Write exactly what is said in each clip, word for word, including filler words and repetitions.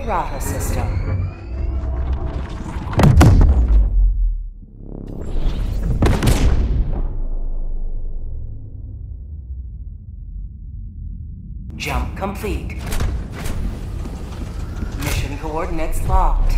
Rata system. Jump complete. Mission coordinates locked.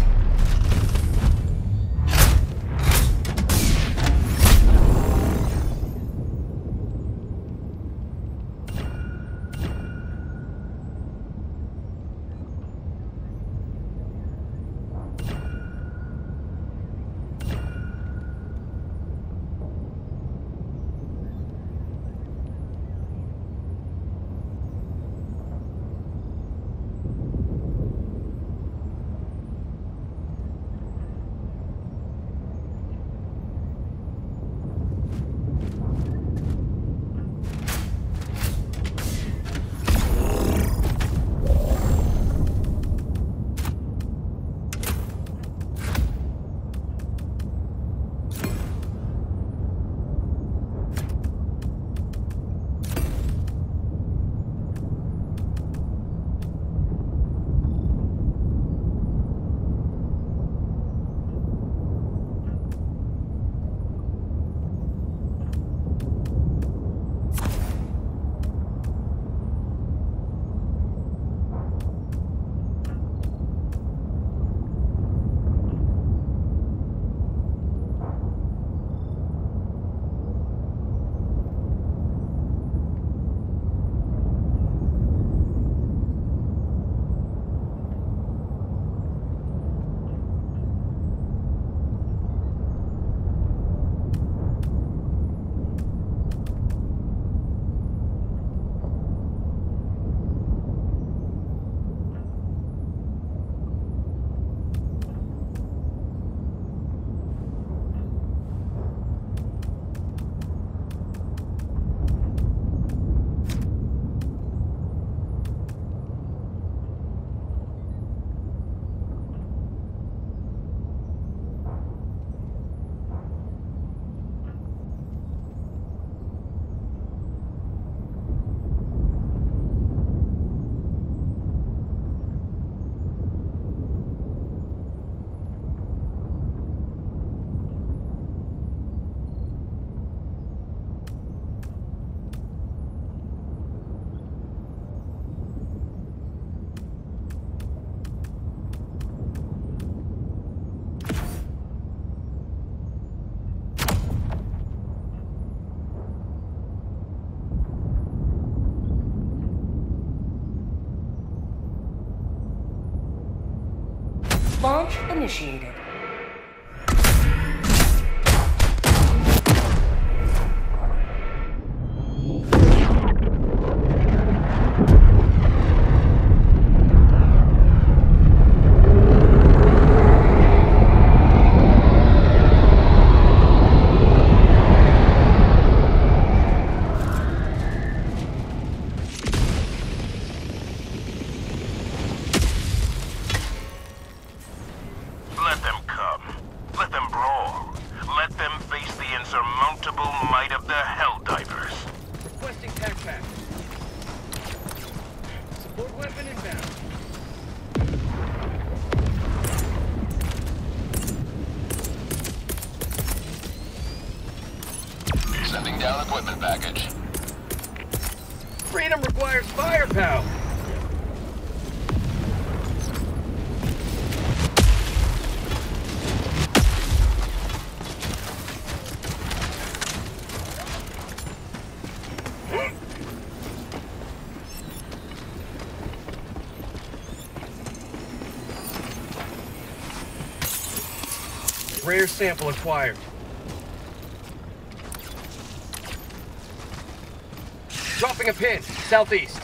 Launch initiated. Let them come. Let them brawl. Let them face the insurmountable might of the Helldivers. Requesting tac pack. Support weapon inbound. Sending down equipment package. Freedom requires firepower. Rare sample acquired. Dropping a pin, southeast.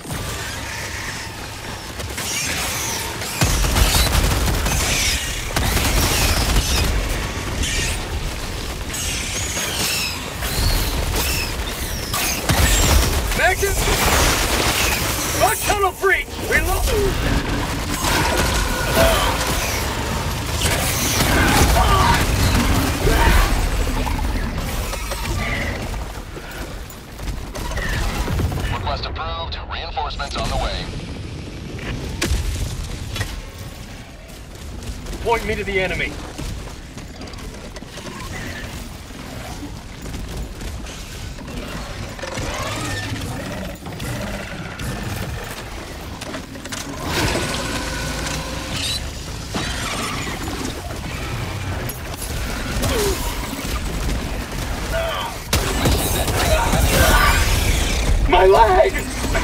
Magnum! Rock tunnel breach! Reload! Request approved. Reinforcements. Point me to the enemy. My leg!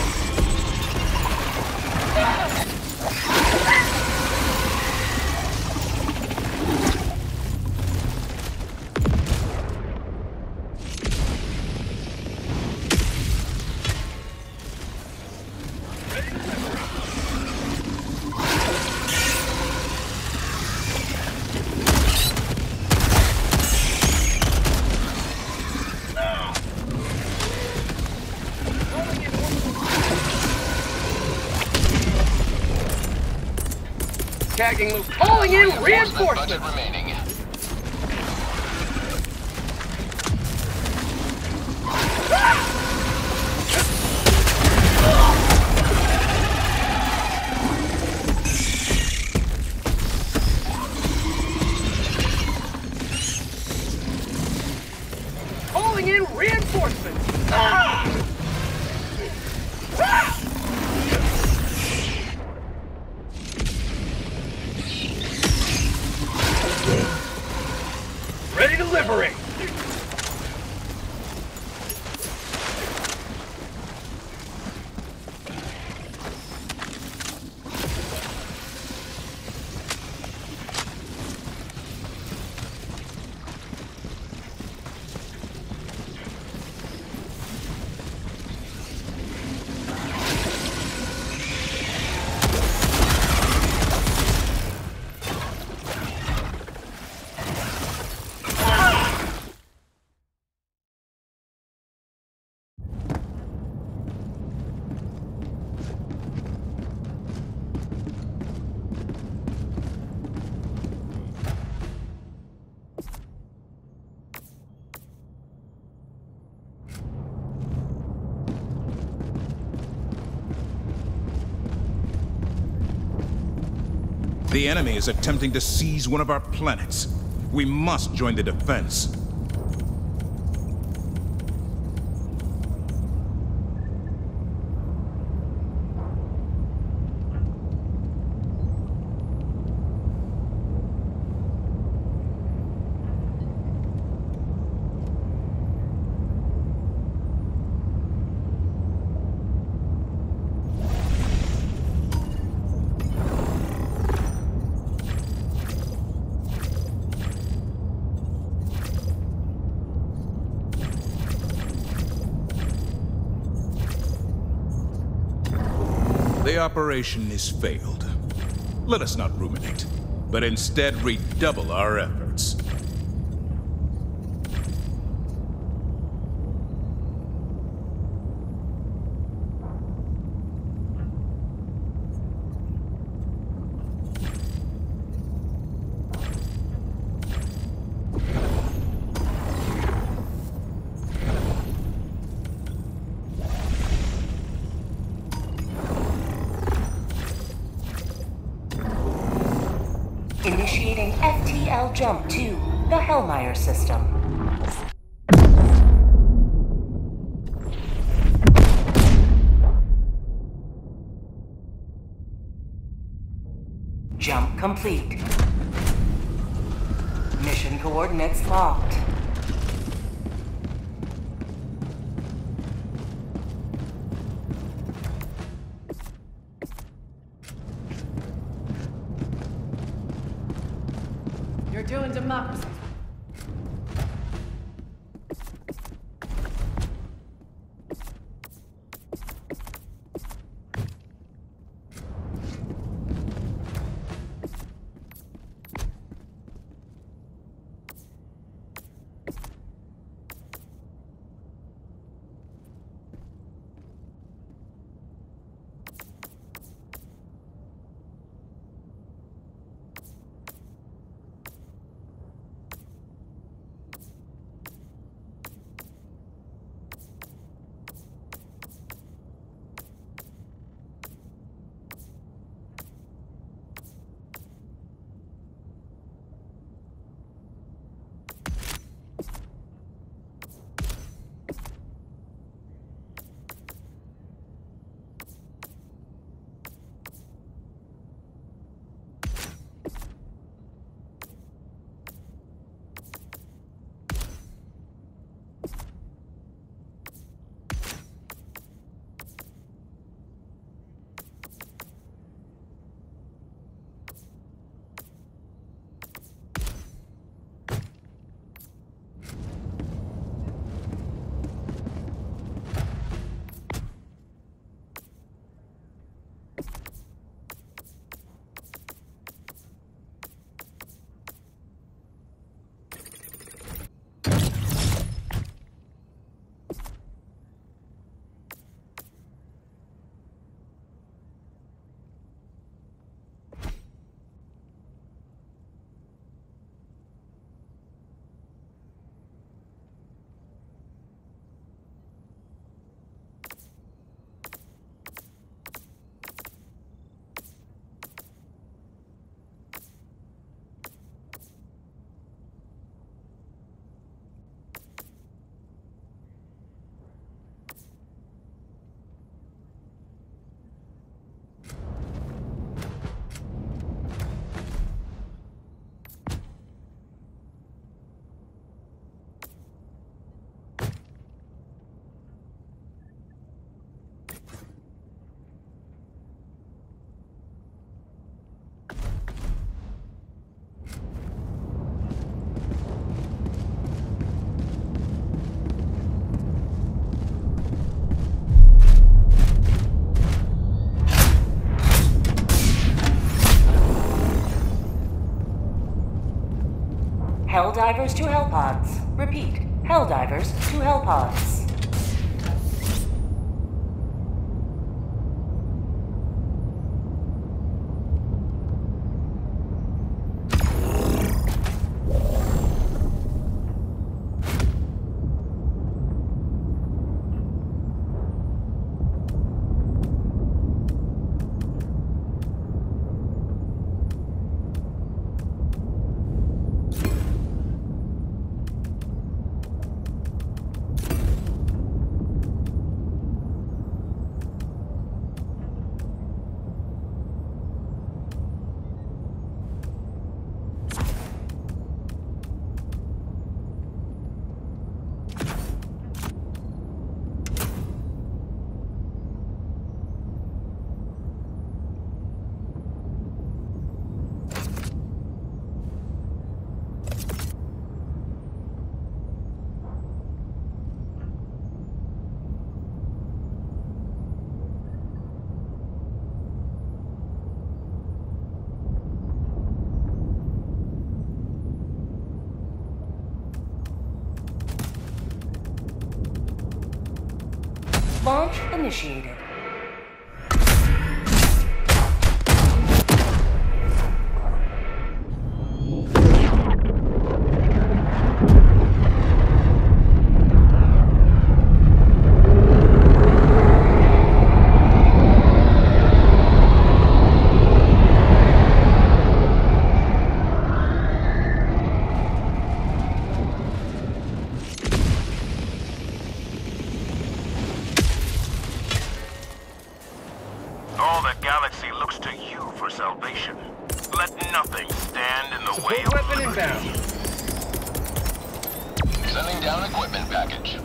Tagging loose. Calling in reinforcements! Budget remaining. Calling in reinforcements! Ah! Ah! Ready to liberate! The enemy is attempting to seize one of our planets. We must join the defense. The operation is failed. Let us not ruminate, but instead redouble our efforts. Initiating F T L jump to the Hellmeyer system. Jump complete. Mission coordinates locked. You're doing democracy. Helldivers to Hellpods. Repeat, Helldivers to Hellpods. Launch initiated. All the galaxy looks to you for salvation. Let nothing stand in the Support way of weapon liberty. inbound. Sending down equipment package.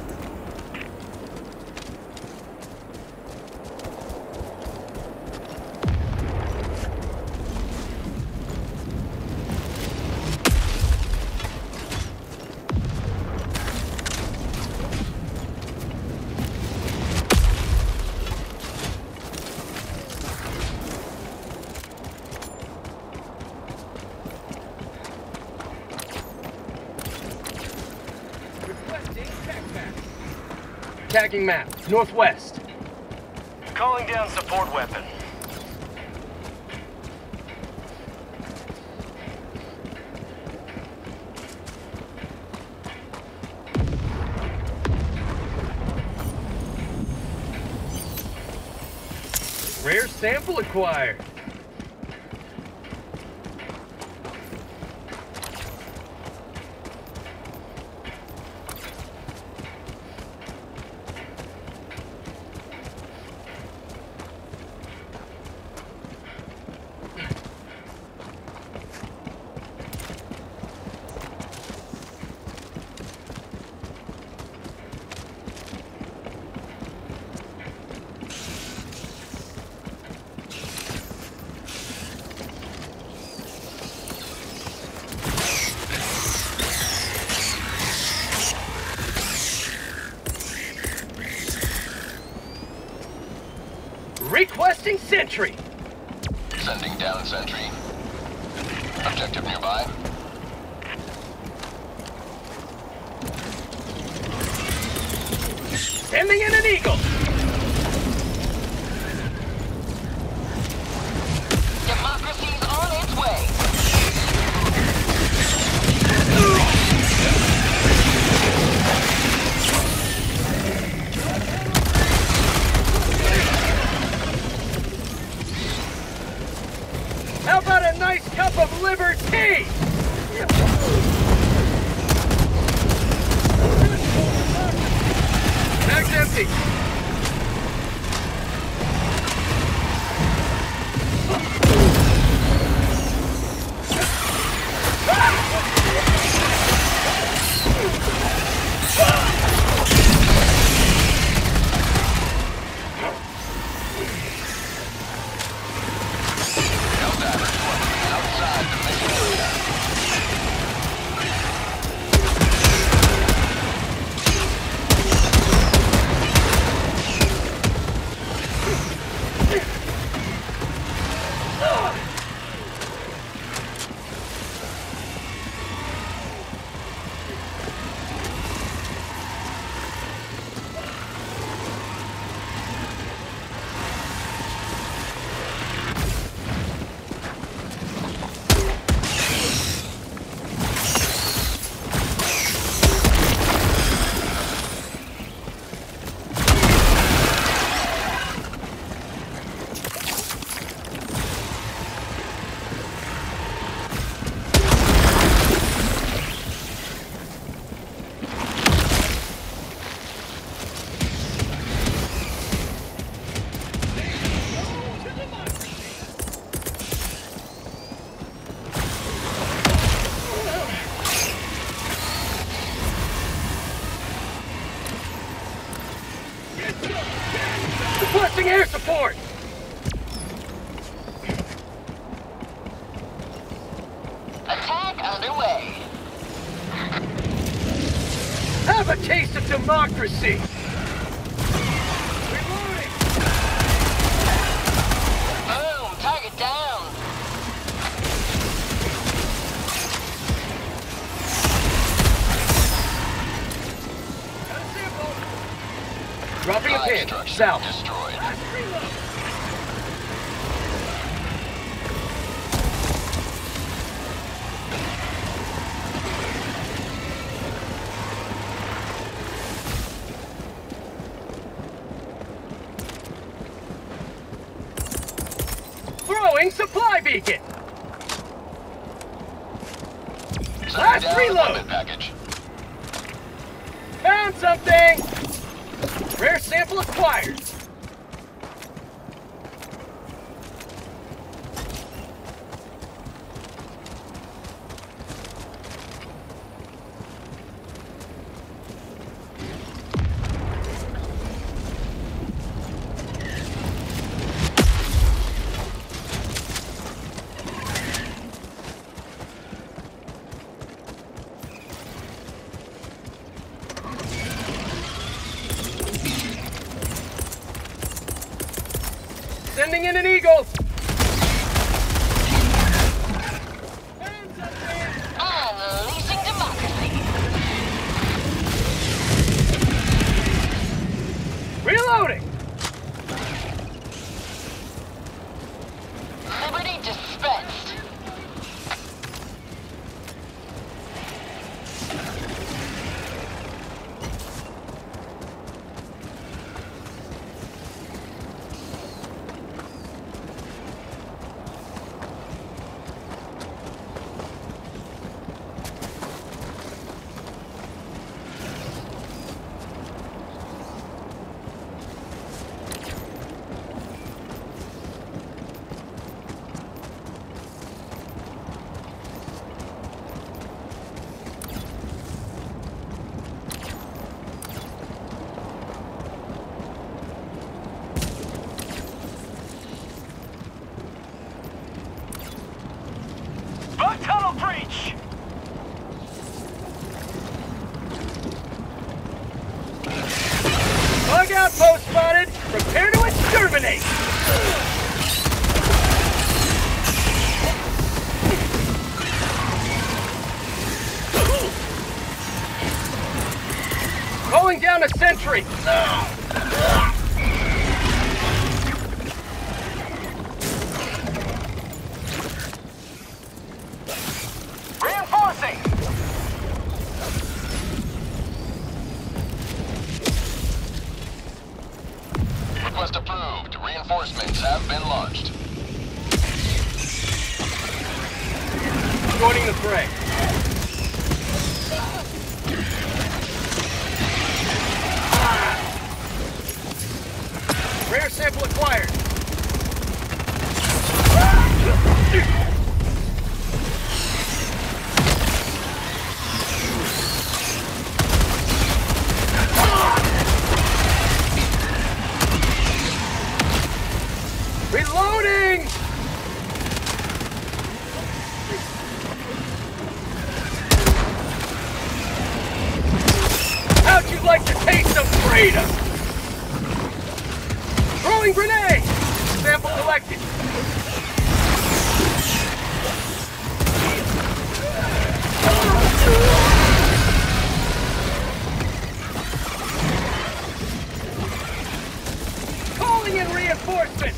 Tagging map, northwest. Calling down support weapon. Rare sample acquired. Requesting sentry. Sending down sentry. Objective nearby. Sending in an eagle. Democracy's on its way. How about a nice cup of liver tea? Bag's empty. Outside the mission area. underway. Have a taste of democracy! Reloading! Boom, target down. Got a sample! Dropping a Hive pin. structure South. destroyed. Reload! Throwing supply beacon! Sending Last down reload. equipment package. Found something! Rare sample acquired! Sending in an eagle! Unleashing democracy. Reloading! Liberty dispensed. Bug tunnel breach! Bug outpost spotted! Prepare to exterminate! Calling down a sentry! Reinforcing! Request approved. Reinforcements have been launched. Joining the fray. Rare sample acquired. Reloading! How'd you like to taste of freedom? Throwing grenade! Sample collected. Calling in reinforcements!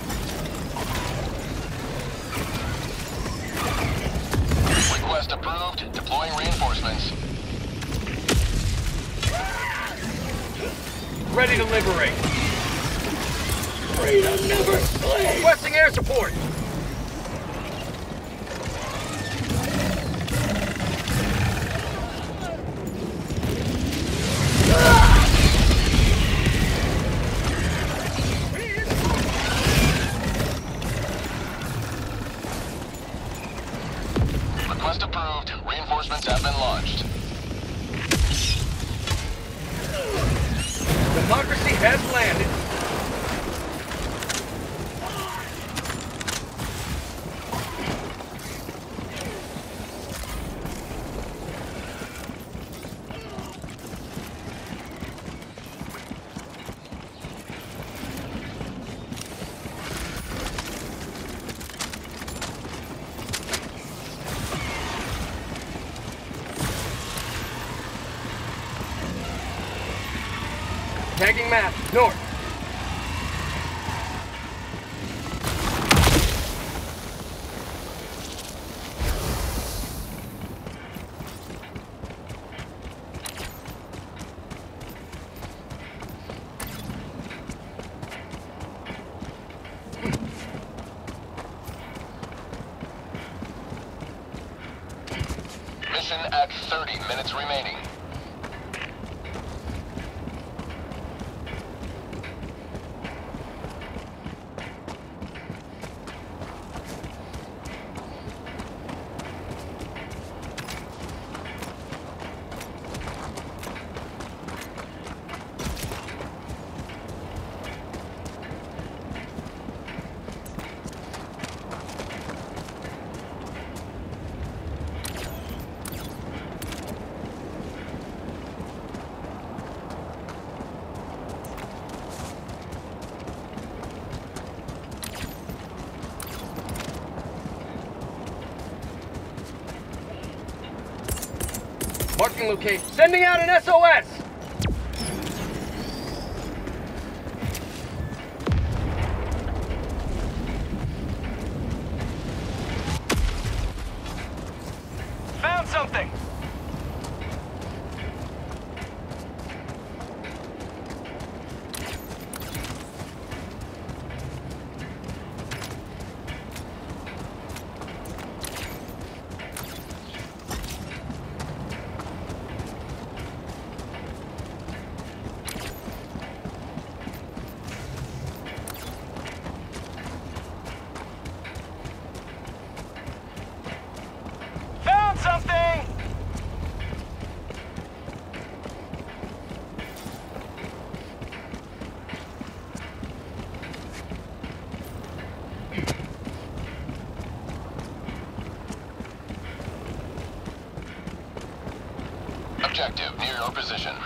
Request approved. Deploying reinforcements. Ready to liberate. Freedom never sleeps! Requesting air support! Request approved. Reinforcements have been launched. Democracy has landed. Tagging map, north. Mission at thirty minutes remaining. Marking location. Sending out an S O S! Found something! Found something! Objective near your position.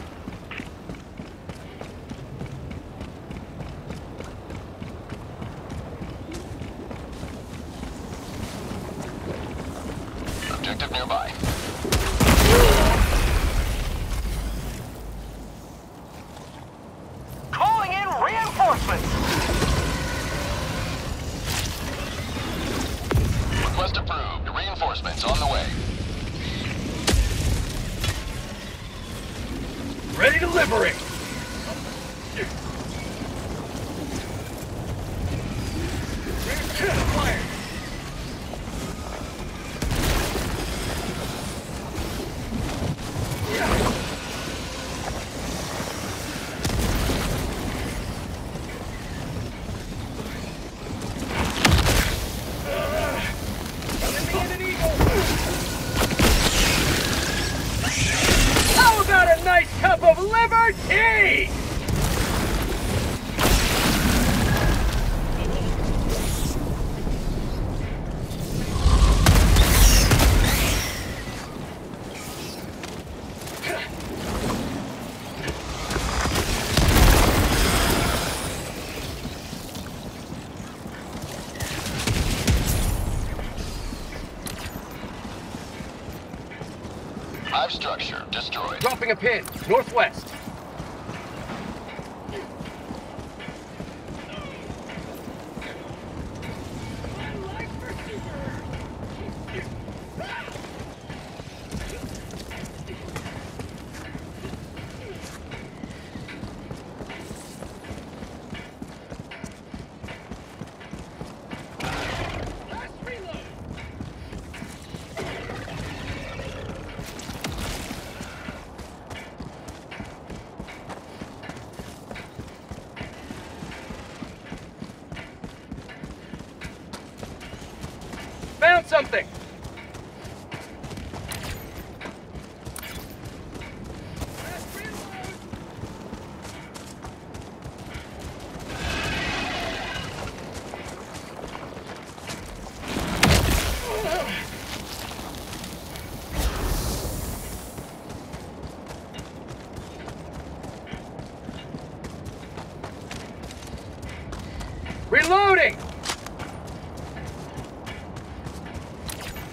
Objective nearby. Calling in reinforcements! Request approved. Reinforcements on the way. Ready to liberate! Fire! How about a nice cup of liberty? Hive structure destroyed. Dropping a pin, northwest. Found something! Reloading!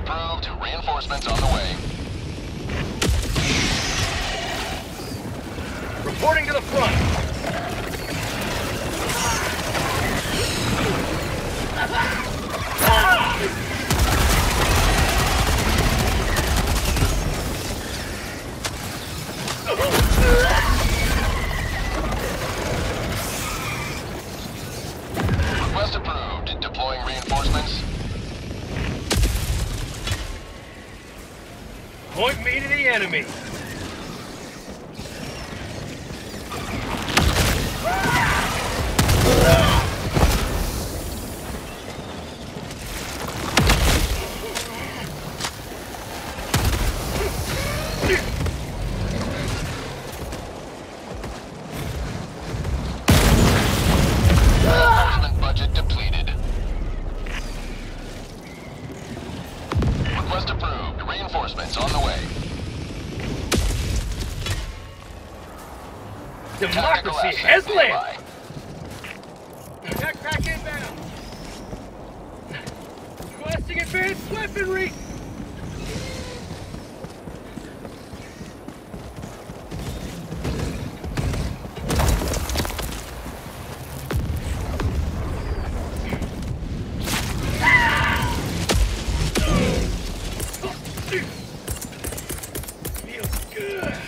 approved. Reinforcements on the way. Reporting to the front. Request approved. Deploying reinforcements. Point me to the enemy. Reinforcement budget depleted. Request approved. Reinforcements on the way. Tactical Democracy assets has landed. nearby. Backpack inbound. Requesting advanced weaponry. Feels good.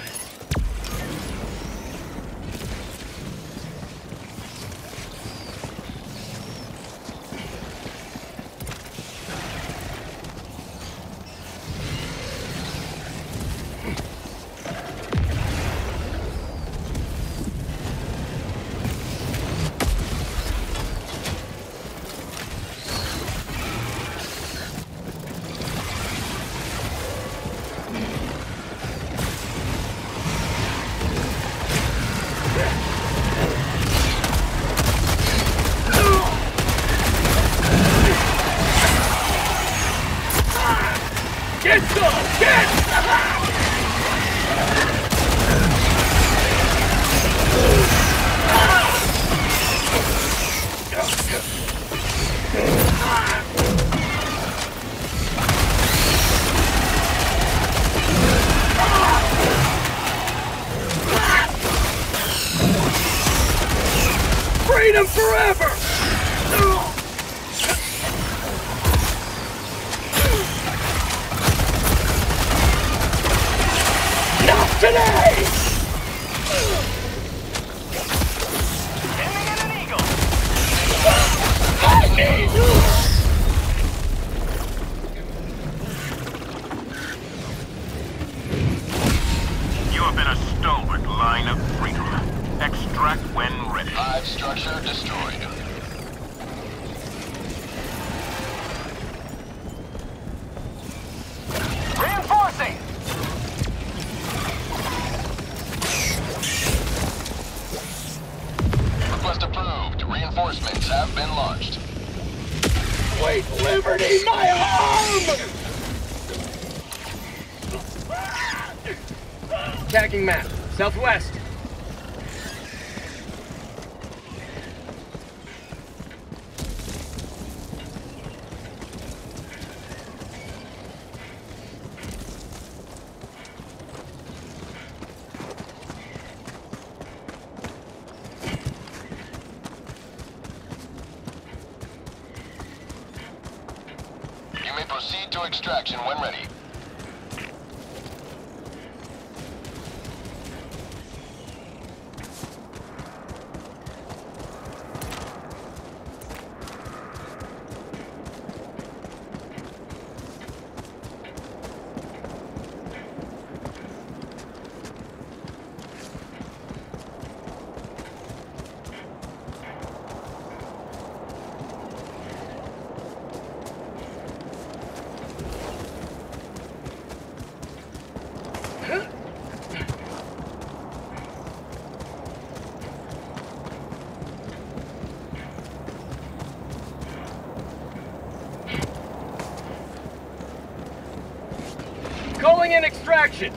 Get some! Get! Freedom forever! Not today! Aiming at an eagle. You have been a stalwart line of freedom. Extract when ready. Hive structure destroyed. Reinforcing! Request approved. Reinforcements have been launched. Wait, Liberty, my arm! Tagging map, southwest. You may proceed to extraction when ready. Calling in extraction.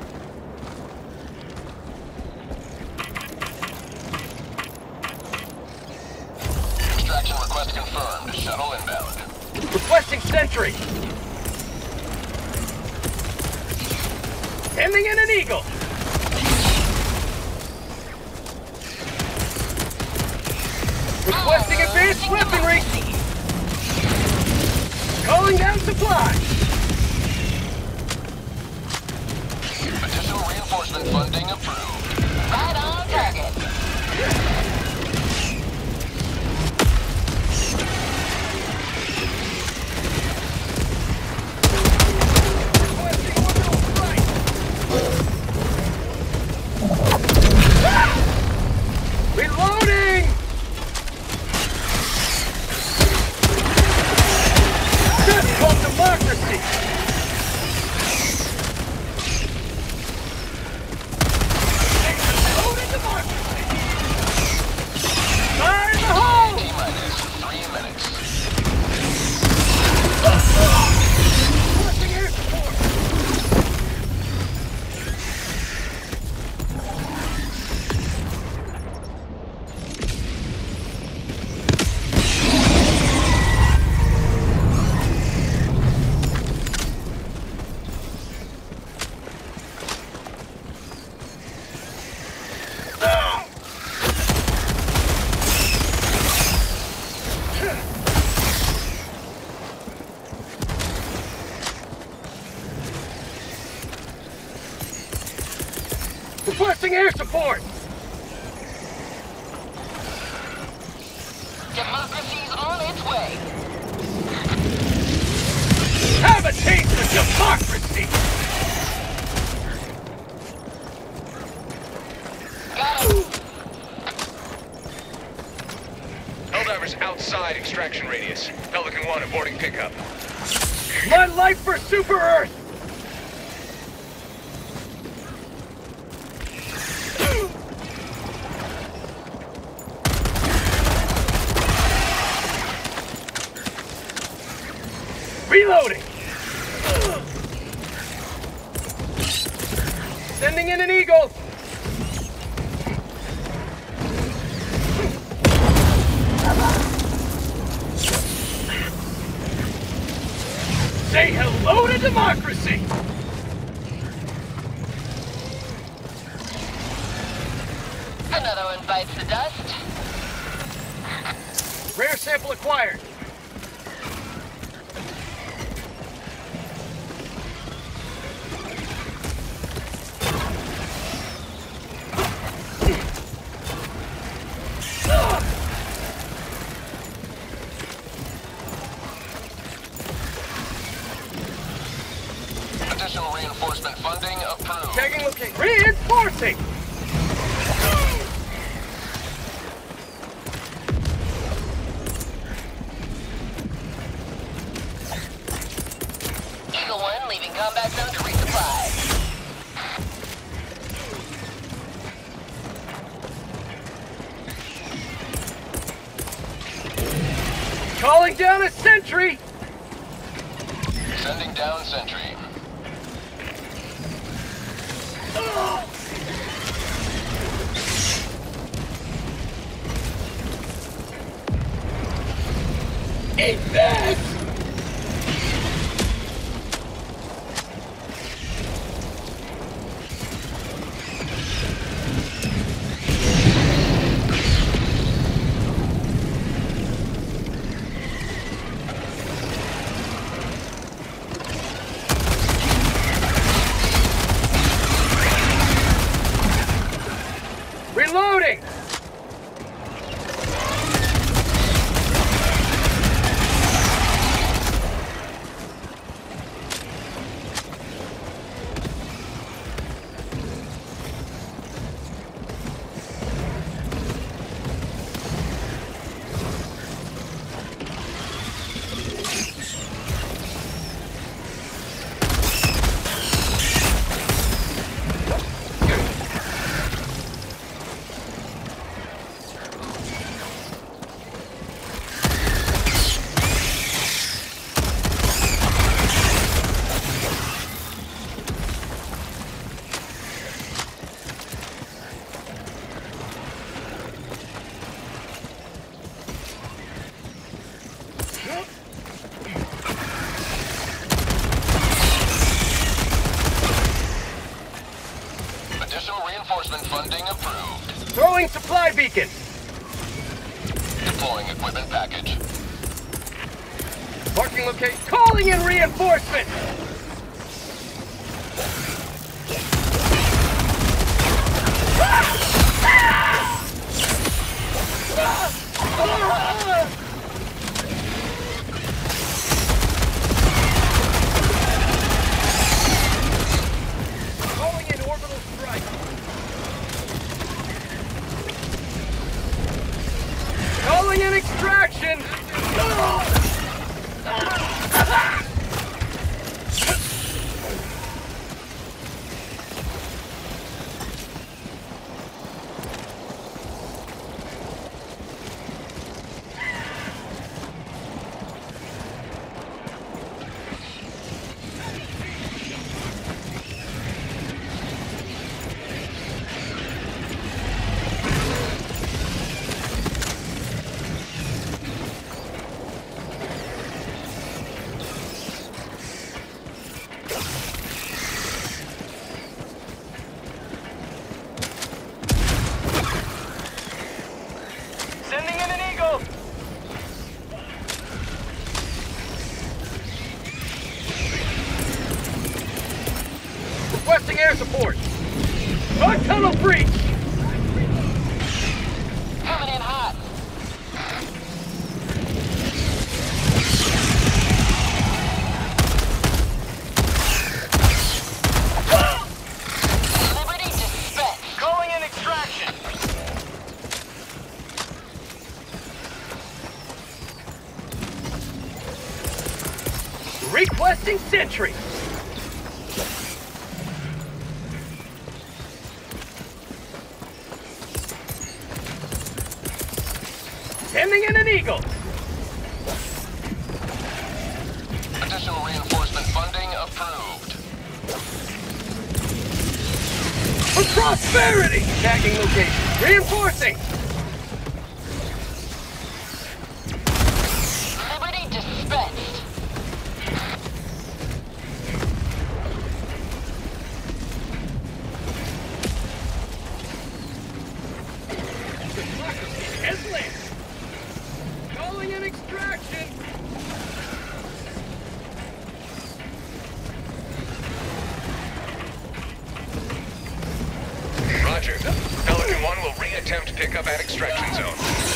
Extraction request confirmed. Shuttle inbound. Requesting sentry. Sending in an eagle. Requesting advanced weaponry. Calling down supply. Additional reinforcement funding approved. Right on target. Requesting orbital strike. Reloading! That's called democracy! Loaded democracy! Fire in the hole! T-minus three minutes. Requesting air support! Requesting air support! Democracy's on its way. Have a taste of democracy! Got him. Helldivers outside extraction radius. Pelican one aborting pickup. My life for Super Earth! Reloading! Sending in an eagle! Say hello to democracy! Another one bites the dust. Rare sample acquired. Additional reinforcement funding approved. Tagging location. Reinforcing! Eagle one leaving combat zone to resupply. Calling down a sentry! Sending down sentry. Eat this! Reloading! reinforcement funding approved. Throwing supply beacon. Deploying equipment package. Marking location. Calling in reinforcement. Calling in orbital strike. Calling in extraction. Sending in an eagle. Requesting air support. Hot tunnel breach. Coming in hot. Liberty dispatched. Calling in extraction. Requesting sentry. Sending in an eagle. Additional reinforcement funding approved. For prosperity. Tagging location. Reinforcing. Liberty dispatched. Headland. Calling in extraction. Roger. Pelican one will re-attempt pickup at extraction zone.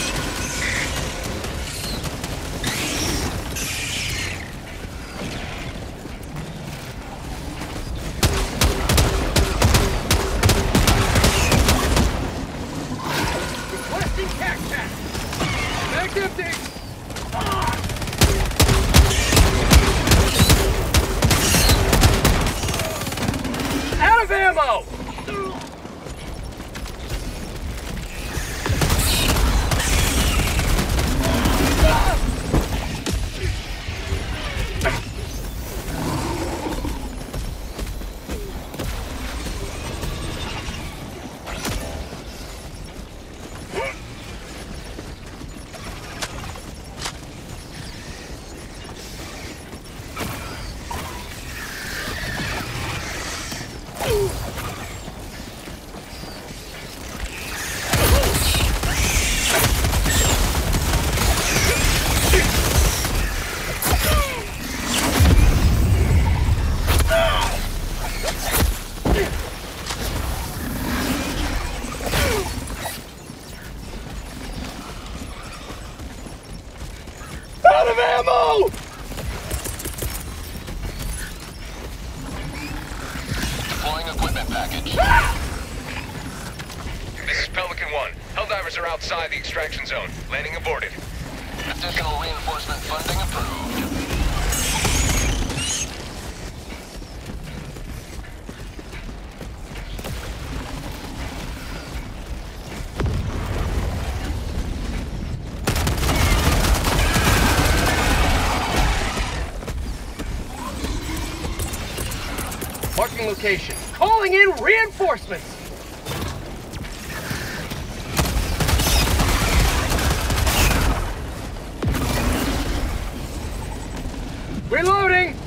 Requesting tac-tac. Back empty. Out of ammo. Out of ammo! Deploying equipment package. This is Pelican one. Helldivers are outside the extraction zone. Landing aborted. Additional reinforcement funding approved. Marking location. Calling in reinforcements. Reloading.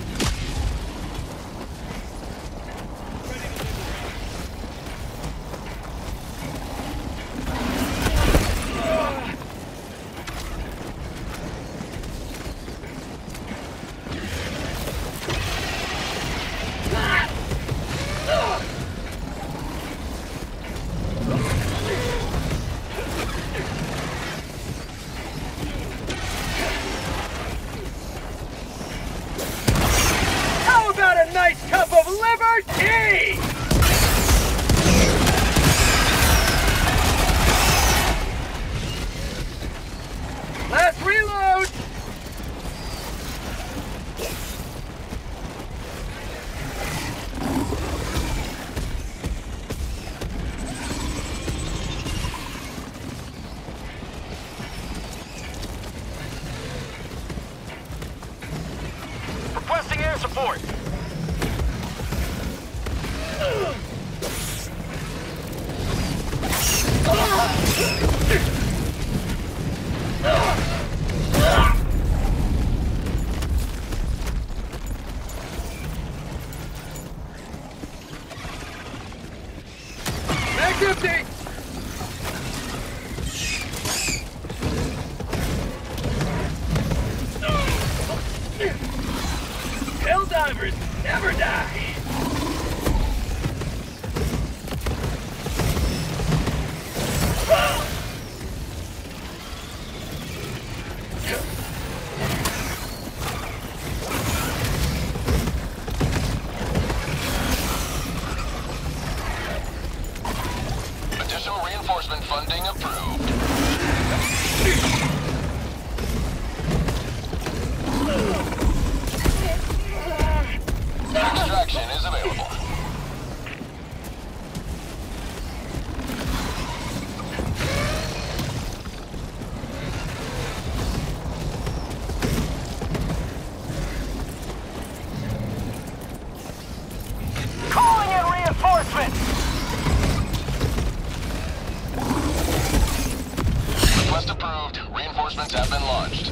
for support. Back empty! Helldivers never die! Additional reinforcement funding approved. Extraction is available. Calling in reinforcements! Request approved. Reinforcements have been launched.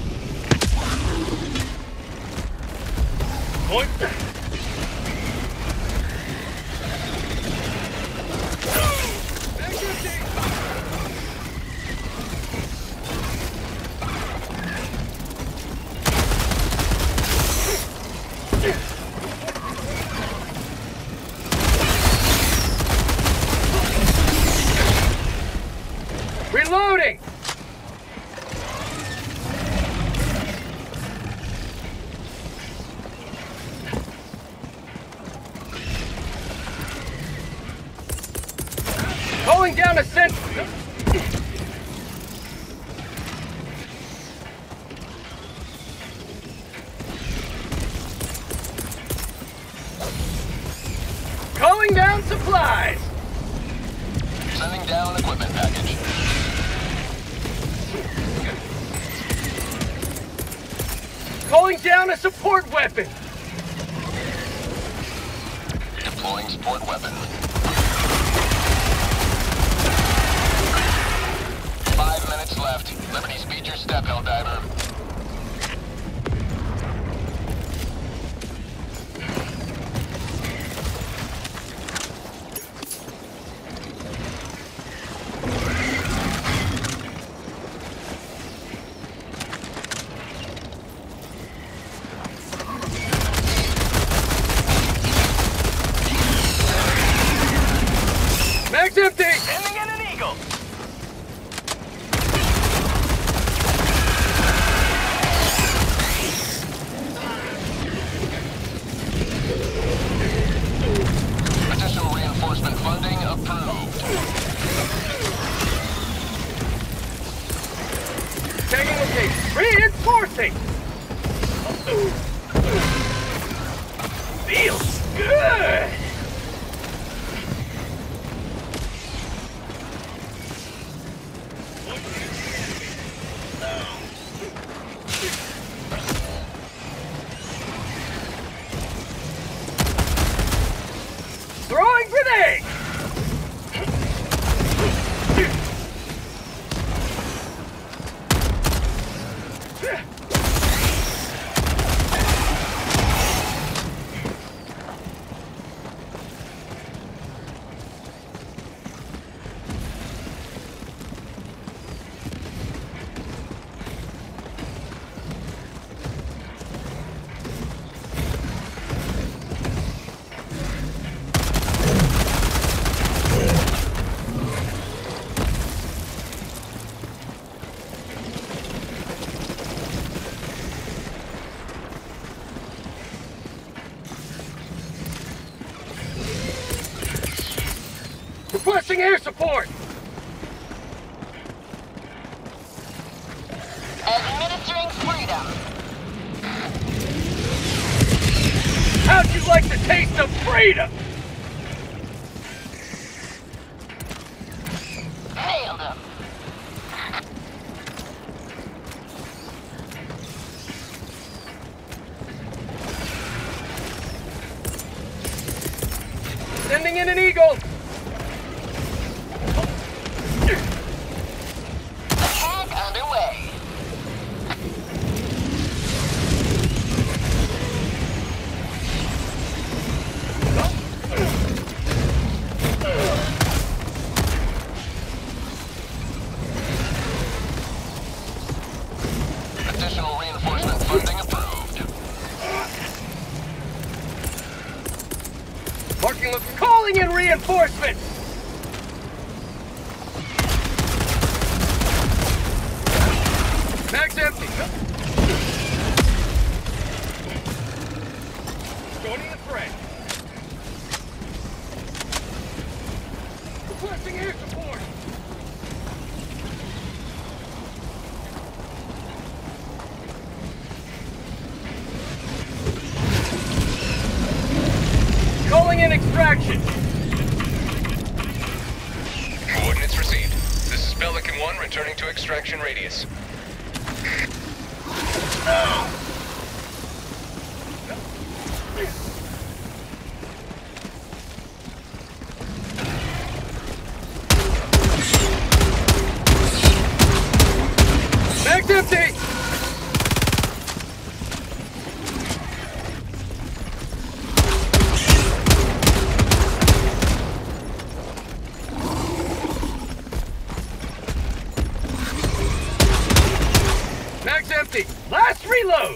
Point. Back empty! Reloading! Calling down a sent. Calling down supplies! Sending down equipment package. Calling down a support weapon! Deploying support weapon. Five minutes left. Liberty speed your step, Helldiver. Mag's empty! Sending in an eagle! Additional reinforcement funding approved. Taking location. Reinforcing! Feels good! Throwing grenade! Requesting air support! Administering freedom. How'd you like the taste of freedom? Nailed him. Sending in an eagle! Attack underway. Additional reinforcement funding approved. Marking look, calling in reinforcements! Mag's empty. Joining the fray. Requesting air support. Calling in extraction. Coordinates received. This is Pelican one returning to extraction radius. Mag's empty! Mag's empty! Last reload!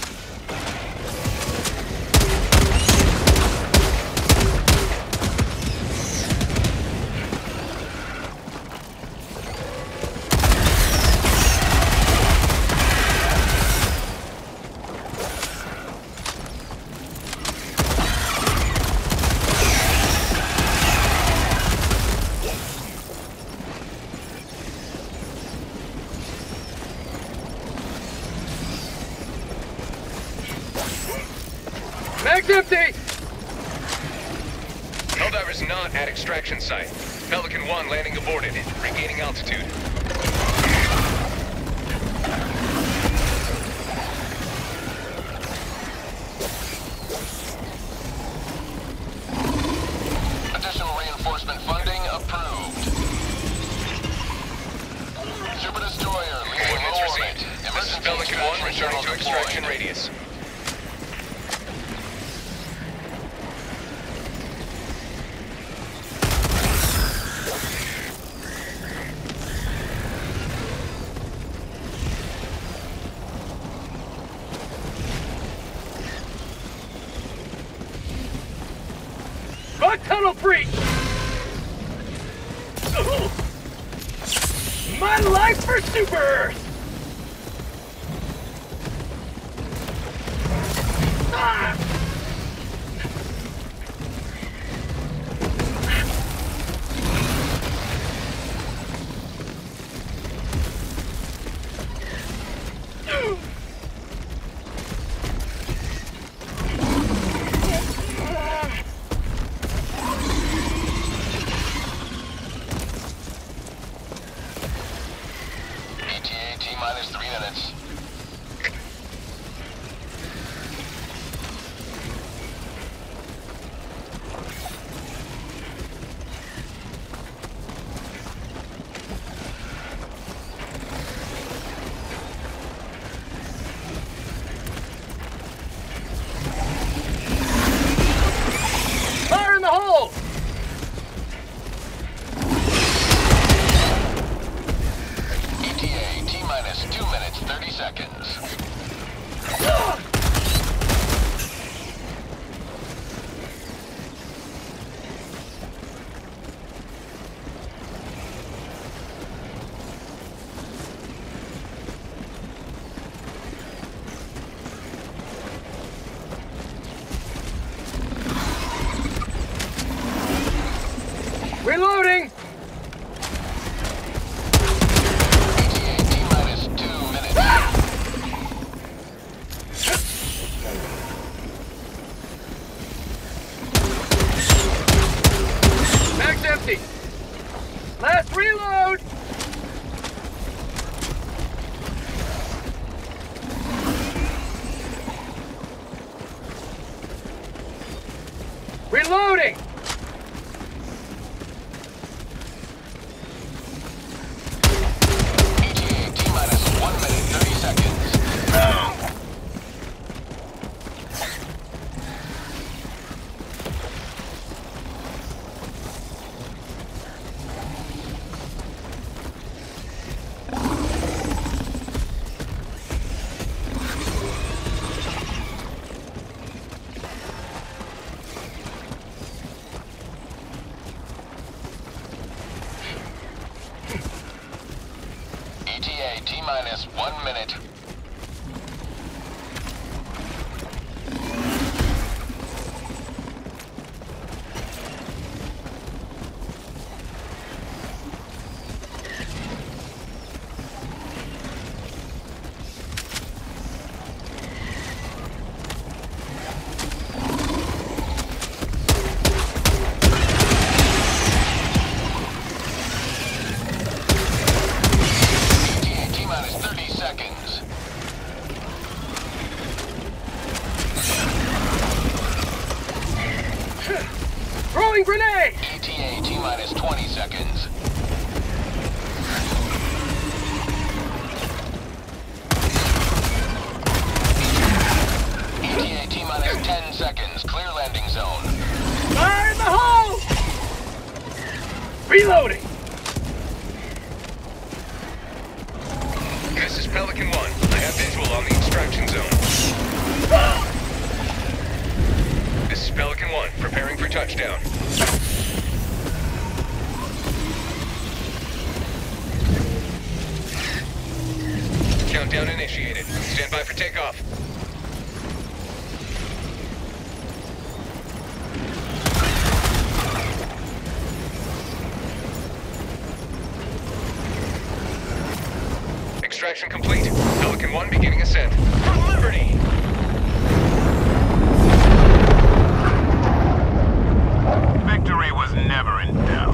Mag's empty! Helldivers not at extraction site. Pelican one landing aborted, regaining altitude. Additional reinforcement funding approved. Super Destroyer leaving Coordinates low orbit. received. This is Emergency Pelican one extraction returning to shuttle extraction deployed. radius. Bug tunnel breach! My life for Super Earth! Ah! E T A T minus three minutes. Fire in the hole! E T A T minus two minutes, thirty seconds. Reloading! E T A T minus two minutes. Mag's empty! Last reload! Reloading! E T A T-minus one minute. Throwing grenade! E T A T-minus twenty seconds. E T A T-minus ten seconds. Clear landing zone. Fire in the hole! Reloading! This is Pelican one. I have visual on the extraction zone. This is Pelican one, preparing for touchdown. Countdown initiated. Stand by for takeoff. Extraction complete. Pelican one beginning ascent. For liberty! Victory was never in doubt.